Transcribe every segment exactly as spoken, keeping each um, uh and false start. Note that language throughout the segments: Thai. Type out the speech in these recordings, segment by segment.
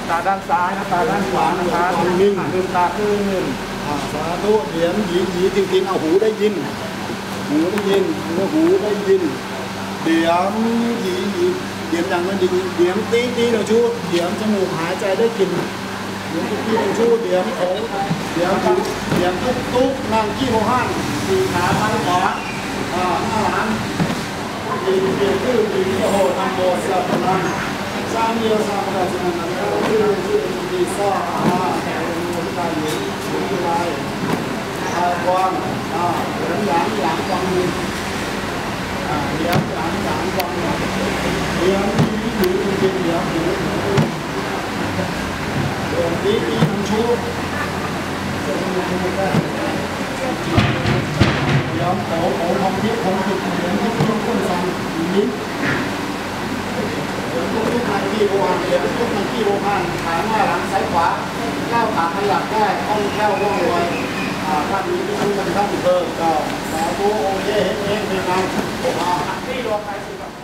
ตาด้านซ้ายนะตาด้านขวานะครับนิ่งลืมตาขึ้นสาธุเหรียญหยีหยีจริงๆเอาหูได้ยินหูได้ยินหูได้ยินเดี๋ยวหยีหยีเดี๋ยวดังมันดีเดี๋ยวตีตีเราชูเดี๋ยวจมูกหายใจได้กลิ่นเดี๋ยวตีเราชูเดี๋ยวโอ้เดี๋ยวเดี๋ยวตุ๊กตุ๊กนั่งขี้โมหันสี่ขาซ้ายขวาอ่าหน้าหลังดีเดียวคือดีโอ้โหทำโบสถ์สัพพังสามเดียวสามราชนันท์แล้วคือคือดีซ่าอ่าแต่เป็นการหยุดหยุดอะไรอ่ากวางอ่าเหรียญหยางหยางกวางมืออ่าเหรียญหยางหยางกวางมือเหรียญที่อยู่จริงเหรียญหูเหรียญที่ที่มันชูเหรียญโตโตทองทิพย์ทองจุดเหรียญที่ต้องต้นสั่งนิ้วทุกทุกนาทีโบราณเหรียญทุกนาทีโบราณขาหน้าหลังซ้ายขวาก้าวขาขยับได้คล่องแคล่วว่องไวท่านนี้ที่รู้กันท่านเพิ่มก็สาธุโอเย่เองเป็นไงที่รวมไปสิครับ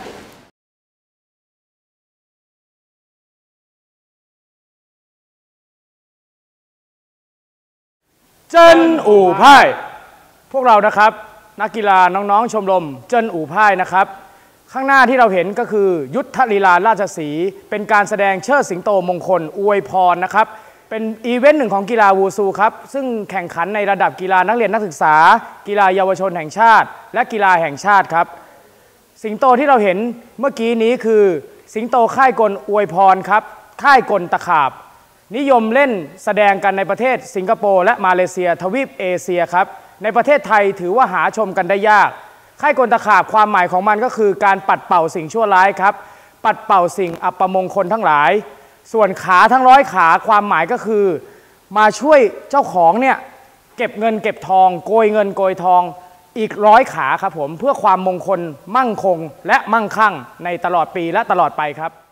เจิ้นอู่พ่ายพวกเรานะครับนักกีฬาน้องๆชมรมเจิ้นอู่พ่ายนะครับข้างหน้าที่เราเห็นก็คือยุทธลีลาราชสีเป็นการแสดงเชิดสิงโตมงคลอวยพรนะครับเป็นอีเวนต์หนึ่งของกีฬาวูซูครับซึ่งแข่งขันในระดับกีฬานักเรียนนักศึกษากีฬาเยาวชนแห่งชาติและกีฬาแห่งชาติครับสิงโตที่เราเห็นเมื่อกี้นี้คือสิงโตค่ายกลอวยพรครับค่ายกลตะขาบนิยมเล่นแสดงกันในประเทศสิงคโปร์และมาเลเซียทวีปเอเชียครับในประเทศไทยถือว่าหาชมกันได้ยากค่ายกลตะขาบความหมายของมันก็คือการปัดเป่าสิ่งชั่วร้ายครับปัดเป่าสิ่งอัปมงคลทั้งหลายส่วนขาทั้งร้อยขาความหมายก็คือมาช่วยเจ้าของเนี่ยเก็บเงินเก็บทองโกยเงินโกยทองอีกร้อยขาครับผมเพื่อความมงคลมั่งคงและมั่งคั่งในตลอดปีและตลอดไปครับ